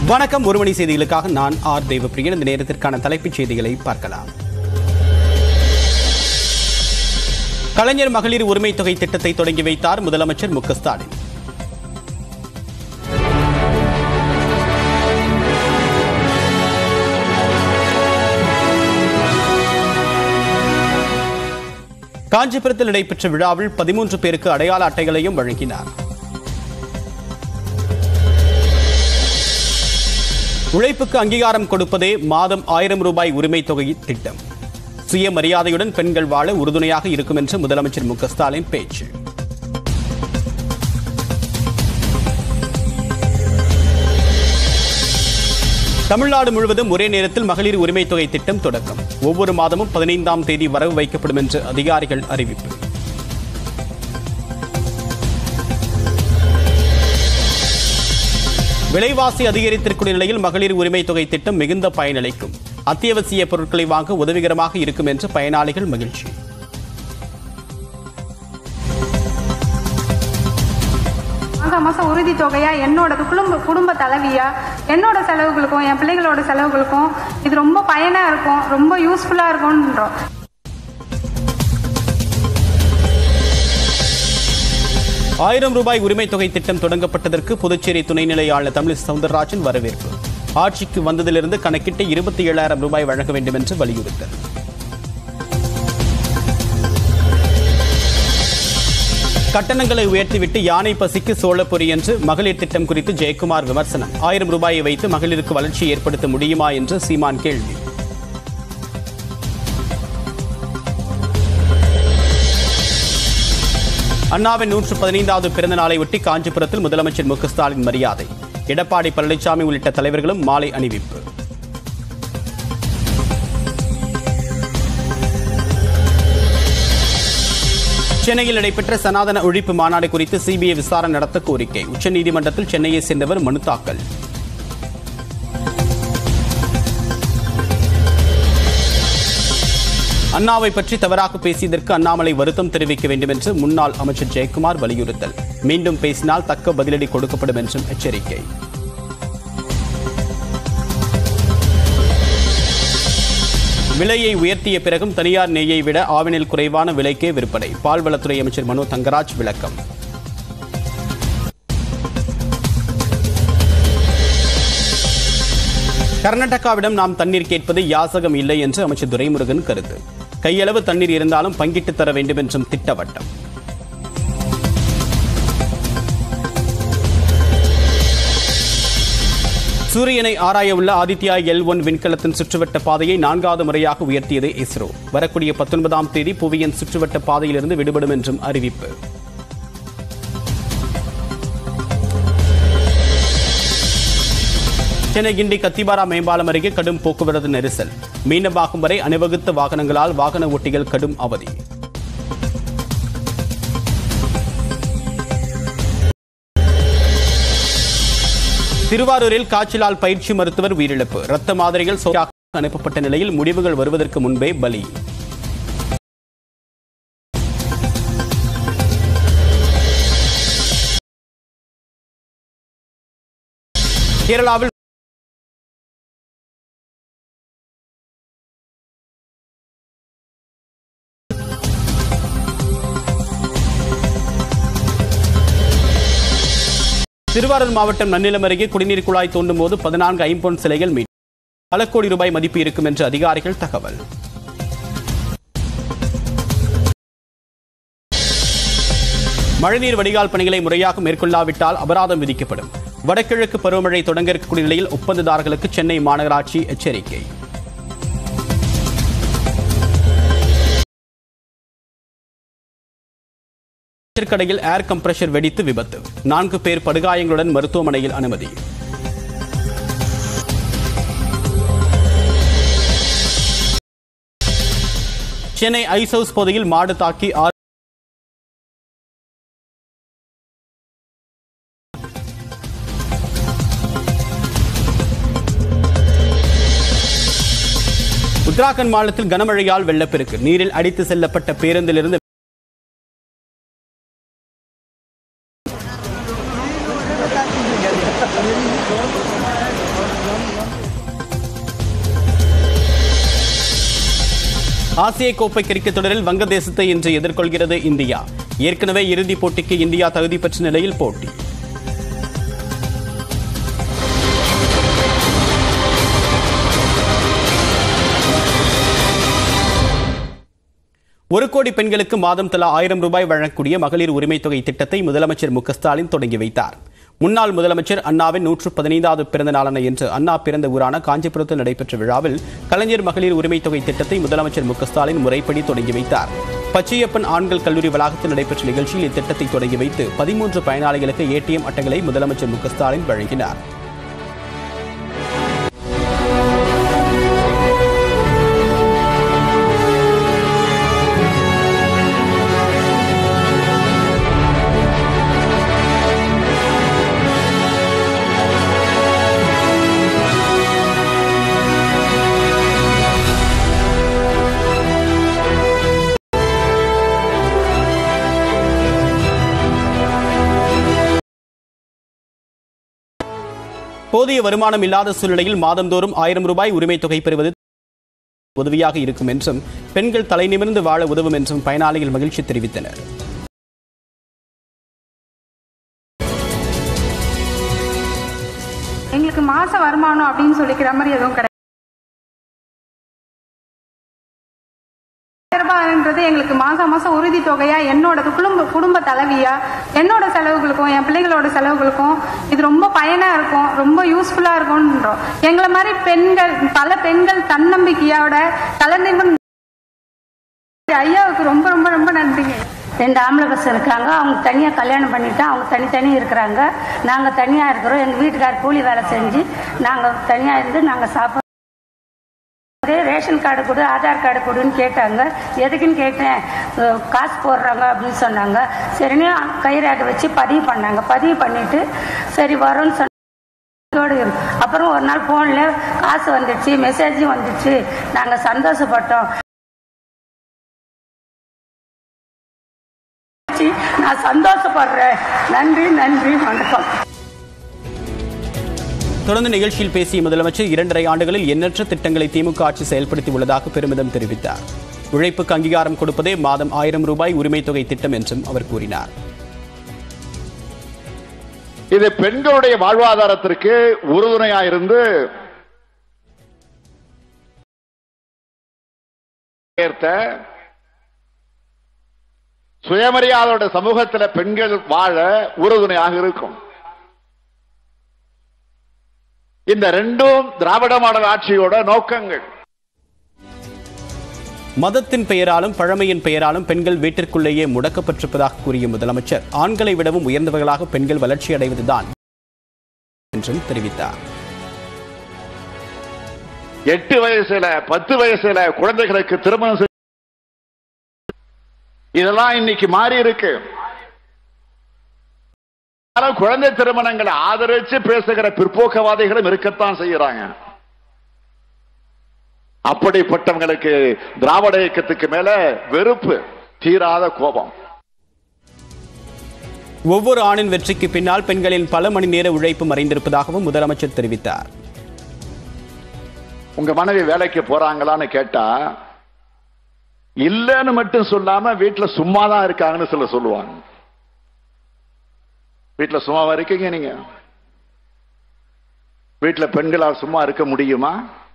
வணக்கம். ஒரு மணி செய்திகளுக்காக நான் ஆர் தேவப்பிரியன். இந்த நேரத்திற்கான தலைப்புச் செய்திகளை பார்க்கலாம். கலைஞர் மகளிர் உரிமை தொகை திட்டத்தை தொடங்கி வைத்தார் முதலமைச்சர் மு.க. ஸ்டாலின். காஞ்சிபுரத்தில் நடைபெற்ற விழாவில் 13 பேருக்கு அடையாள அட்டைகளையும் வழங்கினார். உழைப்புக்கு அங்கீகாரம் கொடுப்பதே மாதம் 1000 ரூபாய் உரிமை தொகை திட்டம். சுயமரியாதையுடன் பெண்கள் வாழ உறுதுணையாக இருக்கும் என்று முதலமைச்சர் மு.க. ஸ்டாலின் பேச்சு. தமிழ்நாடு முழுவதும் ஒரே நேரத்தில் மகளிர் உரிமை தொகை திட்டம் தொடக்கம். ஒவ்வொரு மாதமும் 15ஆம் தேதி வரவு வைக்கப்படும் என்று அதிகாரிகள் அறிவிப்பு. விலைவாசி அதிகரித்திருக்கும் நிலையில் மகளிர் உரிமை தொகை திட்டம் மிகுந்த பயனளிக்கும். அத்தியாவசிய பொருட்களை வாங்க உதவிகரமாக இருக்கும் என்று பயனாளிகள் மகிழ்ச்சி. மாசம் உறுதி தொகையா என்னோட குடும்ப தலைவியா என்னோட செலவுகளுக்கும் என் பிள்ளைகளோட செலவுகளுக்கும் இது ரொம்ப பயனா இருக்கும், ரொம்ப யூஸ்ஃபுல்லா இருக்கும்ன்றோம். ரூபாய் உரிமை தொகை திட்டம் தொடங்கப்பட்டதற்கு புதுச்சேரி துணைநிலை ஆளுநர் தமிழிசை சவுந்தரராஜன் வரவேற்பு. ஆட்சிக்கு வந்ததிலிருந்து கணக்கிட்டு 27,000 ரூபாய் வழங்க வேண்டும் என்று வலியுறுத்தல். கட்டணங்களை உயர்த்திவிட்டு யானை பசிக்கு சோளப்பொறி என்று மகளிர் திட்டம் குறித்து ஜெயக்குமார் விமர்சனம். 1000 ரூபாயை வைத்து மகளிருக்கு வளர்ச்சி ஏற்படுத்த முடியுமா என்று சீமான் கேள்வி. அண்ணாவின் 115வது பிறந்த நாளை ஒட்டி காஞ்சிபுரத்தில் முதலமைச்சர் மு.க. ஸ்டாலின் மரியாதை. எடப்பாடி பழனிசாமி உள்ளிட்ட தலைவர்களும் மாலை அணிவிப்பு. சென்னையில் நடைபெற்ற சனாதன ஒழிப்பு மாநாடு குறித்து சிபிஐ விசாரணை நடத்த கோரிக்கை. உச்சநீதிமன்றத்தில் சென்னையை சேர்ந்தவர் மனு தாக்கல். அண்ணாவை பற்றி தவறாக பேசியதற்கு அண்ணாமலை வருத்தம் தெரிவிக்க வேண்டும் என்று முன்னாள் அமைச்சர் ஜெயக்குமார் வலியுறுத்தல். மீண்டும் பேசினால் தக்க பதிலடி கொடுக்கப்படும் என்றும் எச்சரிக்கை. விலையை உயர்த்திய பிறகும் தனியார் நெய்யை விட ஆவினில் குறைவான விலைக்கே விற்பனை. பால்வளத்துறை அமைச்சர் மனோ தங்கராஜ் விளக்கம். கர்நாடகாவிடம் நாம் தண்ணீர் கேட்பது யாசகம் இல்லை என்று அமைச்சர் துரைமுருகன் கருத்து. கையளவு தண்ணீர் இருந்தாலும் பங்கிட்டு தர வேண்டும் என்றும் திட்டவட்டம். சூரியனை ஆராய உள்ள ஆதித்யா L1 விண்கலத்தின் சுற்றுவட்ட பாதையை 4வது முறையாக உயர்த்தியது இஸ்ரோ. வரக்கூடிய 19ஆம் தேதி புவியின் சுற்றுவட்ட பாதையிலிருந்து விடுபடும் என்றும் அறிவிப்பு. சென்னை கிண்டி கத்திபாரா மேம்பாலம் அருகே கடும் போக்குவரத்து நெரிசல். மீனம்பாக்கம் வரை அணிவகுத்த வாகனங்களால் வாகன ஓட்டிகள் கடும் அவதி. திருவாரூரில் காய்ச்சலால் பயிற்சி மருத்துவர் உயிரிழப்பு. இரத்த மாதிரிகள் சோதனைக்கு அனுப்பப்பட்ட நிலையில் முடிவுகள் வருவதற்கு முன்பே பலி. கேரளாவில் திருவாரூர் மாவட்டம் நன்னிலம் அருகே குடிநீர் குழாய் தோண்டும் போது 14 ஐம்பொன் சிலைகள் மீட்பு. பல கோடி ரூபாய் மதிப்பு இருக்கும் என்று அதிகாரிகள் தகவல். மழைநீர் வடிகால் பணிகளை முறையாக மேற்கொள்ளாவிட்டால் அபராதம் விதிக்கப்படும். வடகிழக்கு பருவமழை தொடங்க இருக்கக்கூடிய நிலையில் ஒப்பந்ததாரர்களுக்கு சென்னை மாநகராட்சி எச்சரிக்கை. கடையில் ஏர் கம்ப்ரஷர் வெடித்து விபத்து. 4 பேர் படுகாயங்களுடன் மருத்துவமனையில் அனுமதி. சென்னை ஐஸ் ஹவுஸ் பகுதியில் மாடு தாக்கி உத்தராகண்ட் மாநிலத்தில் கனமழையால் வெள்ளப்பெருக்கு. நீரில் அடித்து செல்லப்பட்ட பேருந்திலிருந்து ஆசிய கோப்பை கிரிக்கெட் தொடரில் வங்கதேசத்தை இன்று எதிர்கொள்கிறது இந்தியா. ஏற்கனவே இறுதிப் போட்டிக்கு இந்தியா தகுதி பெற்ற நிலையில் போட்டி. ஒரு கோடி பெண்களுக்கு மாதம் தலா 1000 ரூபாய் வழங்கக்கூடிய மகளிர் உரிமை தொகை திட்டத்தை முதலமைச்சர் மு.க.ஸ்டாலின் தொடங்கி வைத்தார். முன்னாள் முதலமைச்சர் அண்ணாவின் 115வது பிறந்த நாளான இன்று அண்ணா பிறந்த ஊரான காஞ்சிபுரத்தில் நடைபெற்ற விழாவில் கலைஞர் மகளிர் உரிமை தொகை திட்டத்தை முதலமைச்சர் மு.க.ஸ்டாலின் முறைப்படி தொடங்கி வைத்தார். பச்சையப்பன் ஆண்கள் கல்லூரி வளாகத்தில் நடைபெற்ற நிகழ்ச்சியில் இத்திட்டத்தை தொடங்கி வைத்து 13 பயனாளிகளுக்கு ஏடிஎம் அட்டைகளை முதலமைச்சர் மு.க.ஸ்டாலின் வழங்கினார். போதிய வருமானம் இல்லாத சூழ்நிலையில் மாதந்தோறும் 1000 ரூபாய் உரிமை தொகை பெறுவது உதவியாக இருக்கும் என்றும் பெண்கள் தலைநிமிர்ந்து வாழ உதவும் என்றும் பயனாளிகள் மகிழ்ச்சி தெரிவித்தனர். எங்களுக்கு மாச வருமானம் அப்படின்னு சொல்லிக்கிற மாதிரி எதுவும் கிடையாது. எங்களுக்கு மாசம் உறுதி தொகையா என்னோட குடும்ப தலைவியா என்னோட செலவுகளுக்கும் என் பிள்ளைகளோட செலவுகளுக்கும் இது ரொம்ப பயனா இருக்கும், ரொம்ப யூஸ்ஃபுல்லா இருக்கும்ன்றோம். எங்களை மாதிரி பல பெண்கள் தன்னம்பிக்கையோட தலைநிமிர்ந்து ஐயாவுக்கு ரொம்ப ரொம்ப ரொம்ப நன்றிங்க. 2 ஆம்பளை பஸ் இருக்காங்க. அவங்க தனியாக கல்யாணம் பண்ணிவிட்டு அவங்க தனித்தனி இருக்கிறாங்க. நாங்கள் தனியாக இருக்கிறோம். எங்கள் வீட்டுக்கார் கூலி வேலை செஞ்சு நாங்கள் தனியாக இருந்து நாங்கள் சாப்பிட்றோம். ரேஷன் கார்டு கொடு, ஆதார் கார்டு கொடுன்னு கேட்டாங்க. எதுக்குன்னு கேட்டேன். காசு போடுறாங்க அப்படின்னு சொன்னாங்க. சரின்னு கைரேகை வச்சு பதிவு பண்ணாங்க. பதிவு பண்ணிட்டு சரி வரும்னு சொன்ன. அப்புறம் ஒரு நாள் ஃபோனில் காசு வந்துடுச்சு, மெசேஜும் வந்துடுச்சு. நாங்கள் சந்தோஷப்பட்டோம். நான் சந்தோஷப்படுறேன். நன்றி நன்றி வணக்கம். தொடர்ந்து நிகழ்ச்சியில் பேசிய முதலமைச்சர் 2.5 ஆண்டுகளில் எண்ணற்ற திட்டங்களை திமுக ஆட்சி செயல்படுத்தி உள்ளதாக பெருமிதம் தெரிவித்தார். உழைப்புக்கு அங்கீகாரம் கொடுப்பதே மாதம் 1000 ரூபாய் உரிமை தொகை திட்டம் என்றும் அவர் கூறினார். இது பெண்களுடைய வாழ்வாதாரத்திற்கு உறுதுணையாயிருந்து சுயமரியாதையோட சமூகத்தில் பெண்கள் வாழ உறுதுணையாக இருக்கும். இந்த 2ம் திராவிட மாடல் ஆட்சியோட நோக்கங்கள். மதத்தின் பெயராலும் பழமையின் பெயராலும் பெண்கள் வீட்டிற்குள்ளேயே முடக்கப்பட்டிருப்பதாக கூறிய முதலமைச்சர் ஆண்களை விடவும் உயர்ந்தவர்களாக பெண்கள் வளர்ச்சி அடைவதுதான் என்றும் தெரிவித்தார். 8 வயசுல 10 வயசுல குழந்தைகளுக்கு திருமணம் இதெல்லாம் இன்னைக்கு மாறி இருக்கு. குழந்தை திருமணங்களை ஆதரிச்சு பேசுகிற பிற்போக்கவாதிகளும் இருக்கத்தான் செய்யறாங்க. அப்படிப்பட்டவங்களுக்கு திராவிட இயக்கத்துக்கு மேல வெறுப்பு, தீராத கோபம். ஒவ்வொரு ஆணின் வெற்றிக்கு பின்னால் பெண்களின் பல மணி நேர உழைப்பு மறைந்திருப்பதாகவும் முதலமைச்சர் தெரிவித்தார். உங்க மனைவி வேலைக்கு போறாங்களான்னு கேட்டா இல்லன்னு மட்டும் சொல்லாம வீட்டுல சும்மாதான் இருக்காங்கன்னு சொல்லுவாங்க. வீட்டுல சும்மாவா இருக்கீங்க? நீங்க வீட்டுல பெண்களால் சும்மா இருக்க முடியுமா?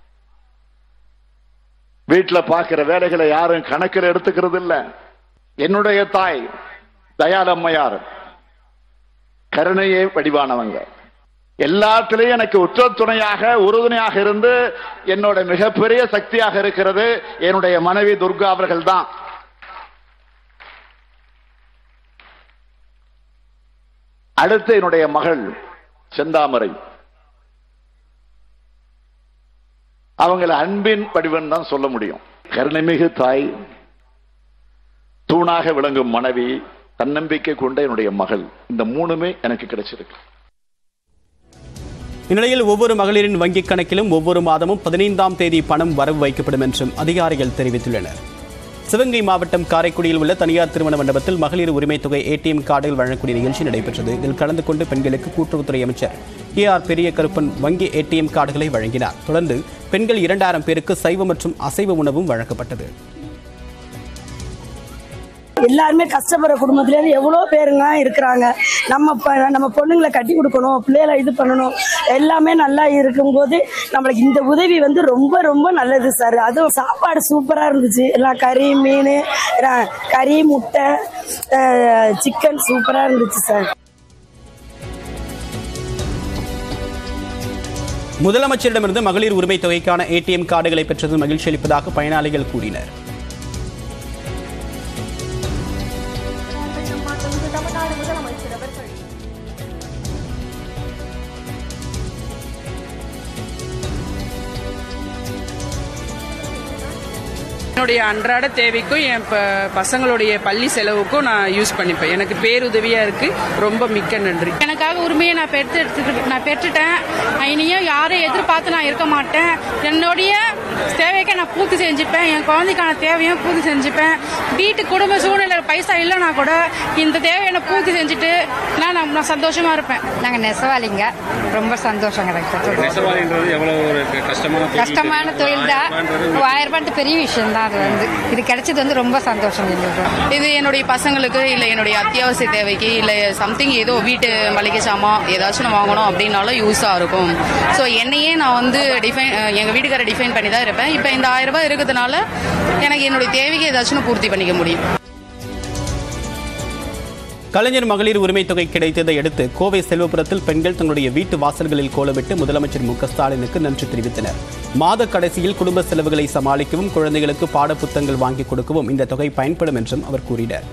வீட்டுல பார்க்கிற வேலைகளை யாரும் கணக்கில் எடுத்துக்கிறது இல்ல. என்னுடைய தாய் தயாளம்மையார் கருணையே வடிவானவங்க. எல்லாத்திலையும் எனக்கு உற்ற துணையாக உறுதுணையாக இருந்து என்னோட மிகப்பெரிய சக்தியாக இருக்கிறது என்னுடைய மனைவி துர்கா அவர்கள் தான். அடுத்து என்னுடைய மகள் செந்தாமரை. அவங்களை அன்பின் வடிவன் தான் சொல்ல முடியும். கருணைமிகு தாய், தூணாக விளங்கும் மனைவி, தன்னம்பிக்கை கொண்ட என்னுடைய மகள். இந்த 3மே எனக்கு கிடைச்சிருக்கு. இந்நிலையில் ஒவ்வொரு மகளிரின் வங்கிக் கணக்கிலும் ஒவ்வொரு மாதமும் 15ஆம் தேதி பணம் வரவு வைக்கப்படும் என்றும் அதிகாரிகள் தெரிவித்துள்ளனர். சிவகங்கை மாவட்டம் காரைக்குடியில் உள்ள தனியார் திருமண மண்டபத்தில் மகளிர் உரிமை தொகை ஏடிஎம் கார்டுகள் வழங்கக்கூடிய நிகழ்ச்சி நடைபெற்றது. இதில் கலந்து கொண்டு பெண்களுக்கு கூட்டுறவுத்துறை அமைச்சர் KR பெரிய கருப்பன் வங்கி ஏடிஎம் கார்டுகளை வழங்கினார். தொடர்ந்து பெண்கள் 2000 பேருக்கு சைவ மற்றும் அசைவ உணவும் வழங்கப்பட்டது. எல்லாருமே கஷ்டப்படுற குடும்பத்திலேருந்து எவ்வளோ பேருங்க இருக்கிறாங்க. நம்ம பொண்ணுங்களை கட்டி கொடுக்கணும், பிள்ளைகளை இது பண்ணணும், எல்லாமே நல்லா இருக்கும்போது நம்மளுக்கு இந்த உதவி வந்து ரொம்ப ரொம்ப நல்லது சார். அதுவும் சாப்பாடு சூப்பராக இருந்துச்சு. எல்லாம் கறி, மீன், கறி, முட்டை, சிக்கன் சூப்பராக இருந்துச்சு சார். முதலமைச்சரிடமிருந்து மகளிர் உரிமை தொகைக்கான ATM கார்டுகளை பெற்றது மகிழ்ச்சி அளிப்பதாக பயனாளிகள் கூறினர். என்னுடைய அன்றாட தேவைக்கும் என் பசங்களுடைய பள்ளி செலவுக்கும் நான் யூஸ் பண்ணிப்பேன். எனக்கு பேருதவியா இருக்கு. ரொம்ப மிக்க நன்றி. எனக்காக உரிமையை நான் பெற்றுட்டேன். இனியும் யாரை எதிர்பார்த்து நான் இருக்க மாட்டேன். என்னுடைய தேவைக்கு நான் பூர்த்தி செஞ்சுப்பேன். என் குழந்தைக்கான தேவையும் பூர்த்தி செஞ்சுப்பேன். வீட்டு குடும்ப சூழ்நிலை பைசா இல்லைனா கூட இந்த தேவையை நான் பூர்த்தி செஞ்சுட்டு நான் சந்தோஷமா இருப்பேன். நாங்கள் நெசவாளிங்க. ரொம்ப சந்தோஷம் கிடைக்கும். கஷ்டமான தொழில் தான். 1000 ரூபாய் பெரிய விஷயம் தான். அது வந்து இது கிடைச்சது வந்து ரொம்ப சந்தோஷம். இது என்னுடைய பசங்களுக்கு இல்லை என்னுடைய அத்தியாவசிய தேவைக்கு இல்லை சம்திங் ஏதோ வீட்டு மளிகை சாமான் ஏதாச்சும் வாங்கணும் அப்படின்னாலும் யூஸாக இருக்கும். ஸோ என்னையே நான் வந்து எங்கள் வீட்டுக்காரை டிஃபைன் பண்ணி தான் இருப்பேன். இப்போ இந்த 1000 ரூபாய் இருக்கிறதுனால எனக்கு என்னுடைய தேவைக்கு ஏதாச்சும் பூர்த்தி பண்ணிக்க முடியும். கலைஞர் மகளிர் உரிமை தொகை கிடைத்ததை அடுத்து கோவை செல்வபுரத்தில் பெண்கள் தங்களுடைய வீட்டு வாசல்களில் கோலமிட்டு முதலமைச்சர் மு.க.ஸ்டாலினுக்கு நன்றி தெரிவித்தனர். மாத கடைசியில் குடும்ப செலவுகளை சமாளிக்கவும் குழந்தைகளுக்கு பாடப்புத்தகங்கள் வாங்கி கொடுக்கவும் இந்த தொகை பயன்படும் என்றும் அவர் கூறினார்.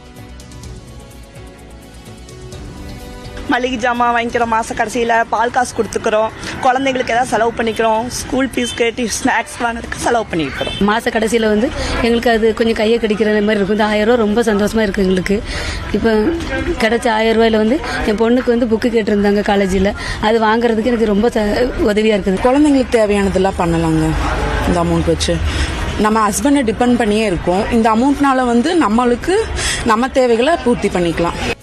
மளிகை ஜாமான் வாங்கிக்கிறோம், மாத கடைசியில் பால் காசு கொடுத்துக்கிறோம், குழந்தைங்களுக்கு ஏதாவது செலவு பண்ணிக்கிறோம், ஸ்கூல் ஃபீஸ்க்கு ஸ்நாக்ஸ் வாங்குறதுக்கு செலவு பண்ணிக்கிறோம். மாத கடைசியில் வந்து எங்களுக்கு அது கொஞ்சம் கையை கடிக்கிற மாதிரி இருக்கும். இந்த 1000 ரூபா ரொம்ப சந்தோஷமாக இருக்குது எங்களுக்கு. இப்போ கிடைச்ச 1000 ரூபாயில் வந்து என் பொண்ணுக்கு வந்து புக்கு கேட்டிருந்தாங்க காலேஜில். அது வாங்குறதுக்கு எனக்கு ரொம்ப உதவியாக இருக்குது. குழந்தைங்களுக்கு தேவையானதெல்லாம் பண்ணலாங்க இந்த அமௌண்ட் வச்சு. நம்ம ஹஸ்பண்டை டிபெண்ட் பண்ணியே இருக்கோம். இந்த அமௌண்ட்னால வந்து நம்மளுக்கு நம்ம தேவைகளை பூர்த்தி பண்ணிக்கலாம்.